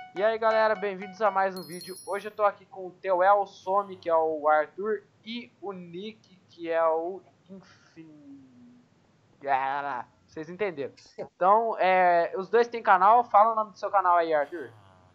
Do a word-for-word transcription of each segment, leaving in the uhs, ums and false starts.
E aí galera, bem-vindos a mais um vídeo. Hoje eu tô aqui com o Teuel, o Some, que é o Arthur, e o Nick, que é o Infin... Ah, vocês entenderam. Então, é, os dois têm canal. Fala o nome do seu canal aí, Arthur.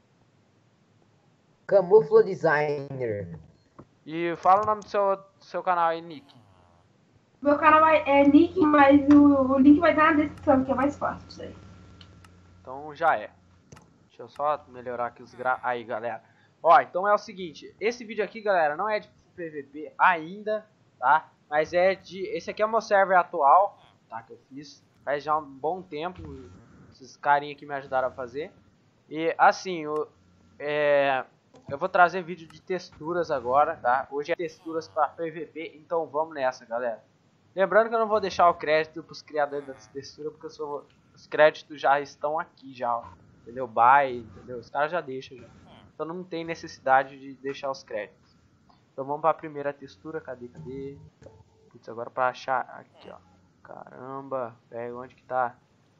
Camufla Designer. E fala o nome do seu, do seu canal aí, Nick. Meu canal é Nick, mas o, o link vai estar na descrição, que é mais fácil isso aí. Então já é. Deixa eu só melhorar aqui os gra... Aí, galera. Ó, então é o seguinte. Esse vídeo aqui, galera, não é de P V P ainda, tá? Mas é de... Esse aqui é o meu server atual, tá? Que eu fiz faz já um bom tempo. Esses carinha que me ajudaram a fazer. E, assim, eu, é... eu vou trazer vídeo de texturas agora, tá? Hoje é texturas para P V P, então vamos nessa, galera. Lembrando que eu não vou deixar o crédito para os criadores das texturas, porque eu sou... os créditos já estão aqui, já, ó. Entendeu? Buy, entendeu? Os caras já deixam já. Então não tem necessidade de deixar os créditos. Então vamos para a primeira textura. Cadê, cadê? Putz, agora para achar aqui, ó. Caramba, velho, onde que tá?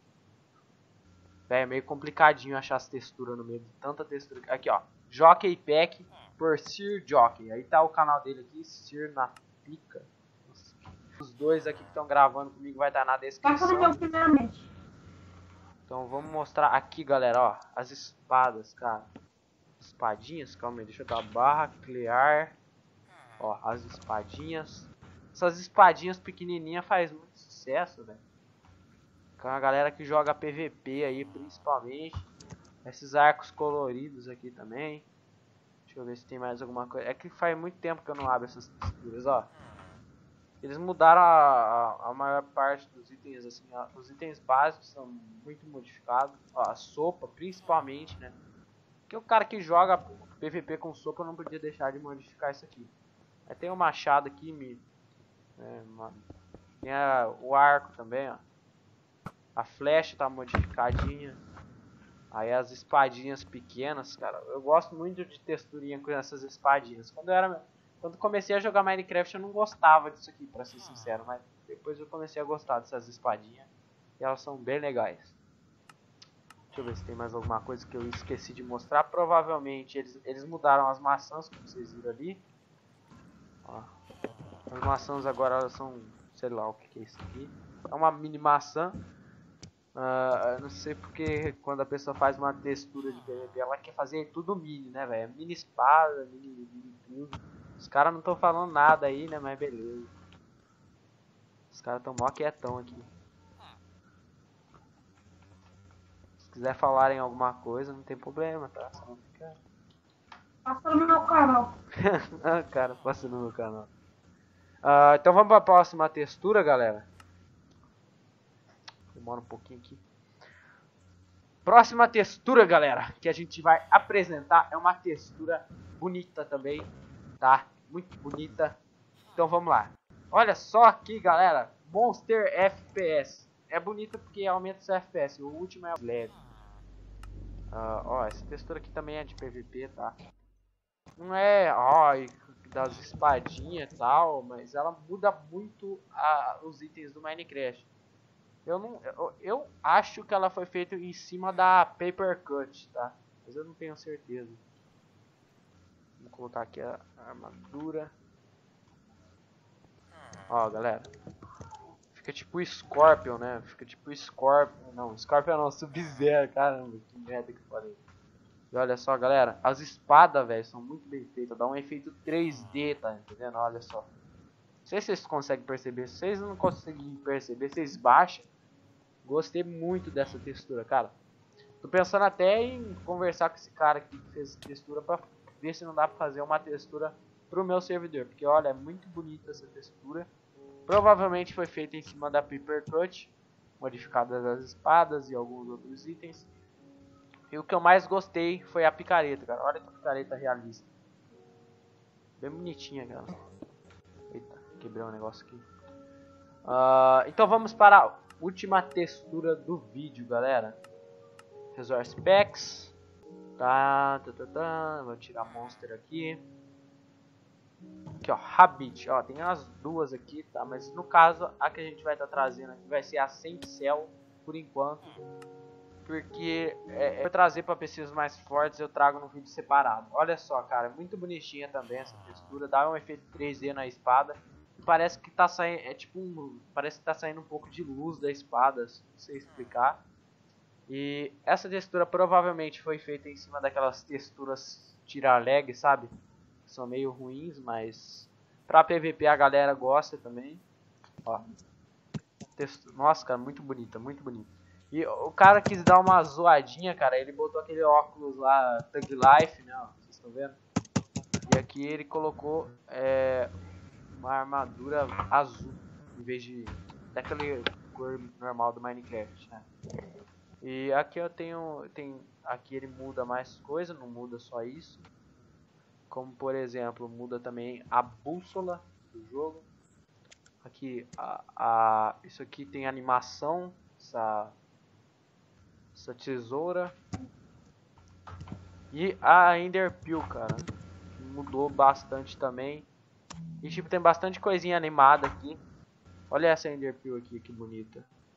Velho, é meio complicadinho achar as texturas no meio de tanta textura. Aqui, ó. Jockey Pack por Sir Jockey. Aí tá o canal dele aqui, Sir na pica. Nossa. Os dois aqui que estão gravando comigo vai estar na descrição. Passa no meu primeiramente. Então vamos mostrar aqui, galera, ó, as espadas, cara. Espadinhas, calma aí, deixa eu dar barra, clear. Ó, as espadinhas. Essas espadinhas pequenininhas faz muito sucesso, velho. Com a galera que joga P V P aí, principalmente. Esses arcos coloridos aqui também. Deixa eu ver se tem mais alguma coisa. É que faz muito tempo que eu não abro essas texturas, ó. Eles mudaram a, a, a maior parte dos itens, assim, ó, os itens básicos são muito modificados. Ó, a sopa, principalmente, né? Porque o cara que joga P V P com sopa não podia deixar de modificar isso aqui. Aí tem o machado aqui, me, é, tem a, o arco também, ó. A flecha tá modificadinha. Aí as espadinhas pequenas, cara. Eu gosto muito de texturinha com essas espadinhas. Quando eu era... Quando comecei a jogar Minecraft eu não gostava disso aqui, pra ser sincero, mas depois eu comecei a gostar dessas espadinhas e elas são bem legais. Deixa eu ver se tem mais alguma coisa que eu esqueci de mostrar. Provavelmente eles, eles mudaram as maçãs, como vocês viram ali. Ó, as maçãs agora elas são, sei lá o que, que é isso aqui. É uma mini maçã. Uh, eu não sei porque quando a pessoa faz uma textura de P V P ela quer fazer tudo mini, né, velho? Mini espada, mini, mini tudo. Os caras não estão falando nada aí, né? Mas beleza. Os caras estão mó quietão aqui. Se quiser falarem alguma coisa, não tem problema, tá? Só não fica... Passa no meu canal. Ah, cara, passa no meu canal. Uh, então vamos para a próxima textura, galera. Demora um pouquinho aqui. Próxima textura, galera, que a gente vai apresentar é uma textura bonita também, tá? Muito bonita. Então vamos lá. Olha só aqui, galera. Monster F P S. É bonita porque aumenta o seu F P S. O último é leve. Uh, ó, essa textura aqui também é de P V P, tá? Não é, ó, das espadinhas e tal, mas ela muda muito a, os itens do Minecraft. Eu não, eu, eu acho que ela foi feita em cima da Paper Cut, tá? Mas eu não tenho certeza. Vou colocar aqui a armadura. Ó, galera. Fica tipo Scorpion, né? Fica tipo Scorpion. Não, Scorpion não, Sub-Zero. Caramba, que merda que eu falei. E olha só, galera. As espadas, velho, são muito bem feitas. Dá um efeito três D, tá entendendo? Olha só. Não sei se vocês conseguem perceber. Se vocês não conseguem perceber, vocês baixam. Gostei muito dessa textura, cara. Tô pensando até em conversar com esse cara aqui que fez textura pra ver se não dá pra fazer uma textura pro meu servidor. Porque olha, é muito bonita essa textura. Provavelmente foi feita em cima da Paper Cut, modificadas as espadas e alguns outros itens. E o que eu mais gostei foi a picareta, cara. Olha que picareta realista. Bem bonitinha, cara. Eita, quebrei um negócio aqui. Uh, então vamos para a última textura do vídeo, galera. Resource Packs. Tá, tá, tá, tá. Vou tirar Monster aqui. Aqui, ó, Rabbit. Ó, tem as duas aqui, tá? Mas no caso, a que a gente vai estar tá trazendo aqui vai ser a sem céu, por enquanto. porque é, é, eu trazer para P Cs mais fortes, eu trago no vídeo separado. Olha só, cara, é muito bonitinha também essa textura, dá um efeito três D na espada. E parece que tá saindo, é tipo um, parece que tá saindo um pouco de luz da espada, não sei explicar. E essa textura provavelmente foi feita em cima daquelas texturas tira lag, sabe? São meio ruins, mas pra P V P a galera gosta também. Ó. Textura, nossa, cara, muito bonita, muito bonita. E o cara quis dar uma zoadinha, cara, ele botou aquele óculos lá, Thug Life, né, ó, vocês estão vendo? E aqui ele colocou é, uma armadura azul, em vez de daquele cor normal do Minecraft, né? E aqui eu tenho, tem, aqui ele muda mais coisa, não muda só isso. Como por exemplo, muda também a bússola do jogo. Aqui, a, a, isso aqui tem animação, essa, essa tesoura. E a Ender Pearl, cara, mudou bastante também. E tipo, tem bastante coisinha animada aqui. Olha essa Ender Pearl aqui, que bonita.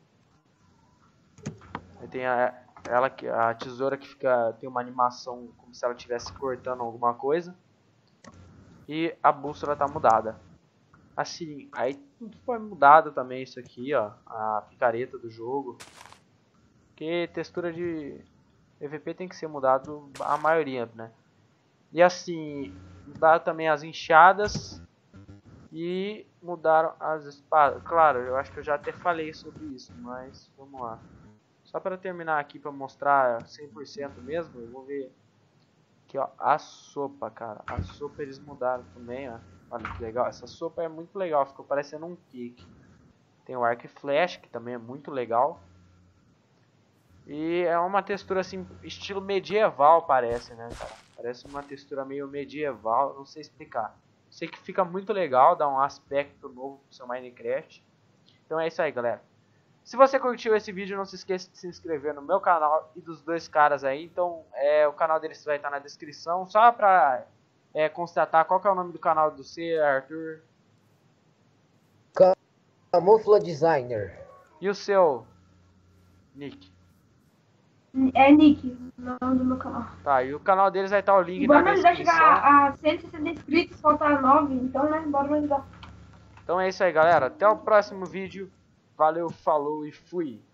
Aí tem a, ela, a tesoura que fica, tem uma animação como se ela estivesse cortando alguma coisa. E a bússola tá mudada. Assim, aí tudo foi mudado também isso aqui, ó, a picareta do jogo. Porque textura de P V P tem que ser mudado a maioria, né? E assim, mudaram também as enxadas e mudaram as espadas. Claro, eu acho que eu já até falei sobre isso, mas vamos lá. Só para terminar aqui para mostrar cem por cento mesmo, eu vou ver aqui, ó, a sopa, cara. A sopa eles mudaram também, ó. Olha que legal, essa sopa é muito legal, ficou parecendo um cake. Tem o arco e flash, que também é muito legal. E é uma textura assim, estilo medieval parece, né, cara? Parece uma textura meio medieval, não sei explicar. Sei que fica muito legal, dá um aspecto novo pro seu Minecraft. Então é isso aí, galera. Se você curtiu esse vídeo, não se esqueça de se inscrever no meu canal e dos dois caras aí. Então, é, o canal deles vai estar na descrição, só pra... É, constatar qual que é o nome do canal do C, Arthur. Camufla Designer. E o seu, Nick? É Nick, o nome do meu canal. Tá, e o canal deles vai estar o link Bora na me ajudar a descrição. chegar a cento e sessenta inscritos, falta nove, então né, bora me ajudar. Então é isso aí, galera. Até o próximo vídeo. Valeu, falou e fui.